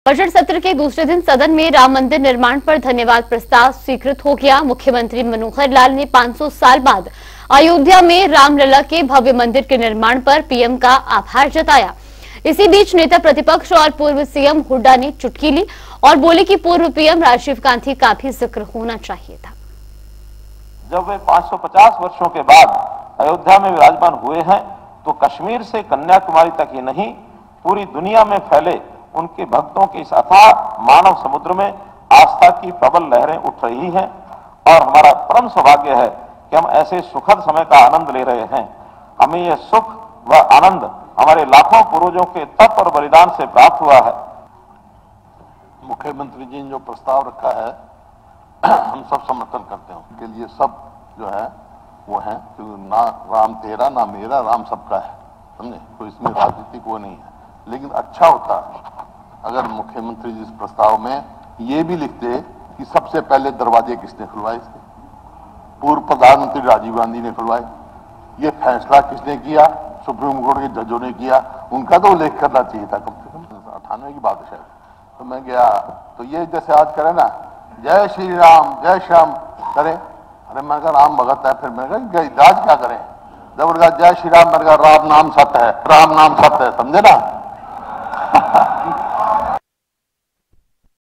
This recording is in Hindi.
बजट सत्र के दूसरे दिन सदन में राम मंदिर निर्माण पर धन्यवाद प्रस्ताव स्वीकृत हो गया। मुख्यमंत्री मनोहर लाल ने 500 साल बाद अयोध्या में रामलला के भव्य मंदिर के निर्माण पर पीएम का आभार जताया। इसी बीच नेता प्रतिपक्ष और पूर्व सीएम हुड्डा ने चुटकी ली और बोले कि पूर्व पीएम राजीव गांधी का भी जिक्र होना चाहिए था। जब वे 550 वर्षों के बाद अयोध्या में विराजमान हुए हैं तो कश्मीर से कन्याकुमारी तक ही नहीं, पूरी दुनिया में फैले उनके भक्तों की इस अथाह मानव समुद्र में आस्था की प्रबल लहरें उठ रही हैं और हमारा परम सौभाग्य है कि हम ऐसे सुखद समय का आनंद ले रहे हैं। हमें यह सुख व आनंद हमारे लाखों पूर्वजों के तप और बलिदान से प्राप्त हुआ है। मुख्यमंत्री जी ने जो प्रस्ताव रखा है हम सब समर्थन करते हैं। उनके लिए सब जो है वो है, ना राम तेरा ना मेरा, राम सबका है, समझे? तो इसमें राजनीतिक वो नहीं है। लेकिन अच्छा होता अगर मुख्यमंत्री जी इस प्रस्ताव में ये भी लिखते कि सबसे पहले दरवाजे किसने खुलवाए इसके। पूर्व प्रधानमंत्री राजीव गांधी ने खुलवाए। ये फैसला किसने किया? सुप्रीम कोर्ट के जजों ने किया। उनका तो उल्लेख करना चाहिए था कम से कम। 98 की बात है शायद। तो मैं गया तो ये जैसे आज करे ना, जय श्री राम जय श्याम करे। अरे मैं कहा राम भगत है। फिर मैंने कहा इलाज क्या करें? जब उनका जय श्री राम, मैंने कहा राम नाम सत्य है, राम नाम सत्य है, समझे ना?